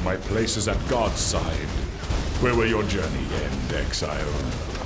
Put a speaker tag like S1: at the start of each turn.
S1: My place is at God's side. Where will your journey end, exile?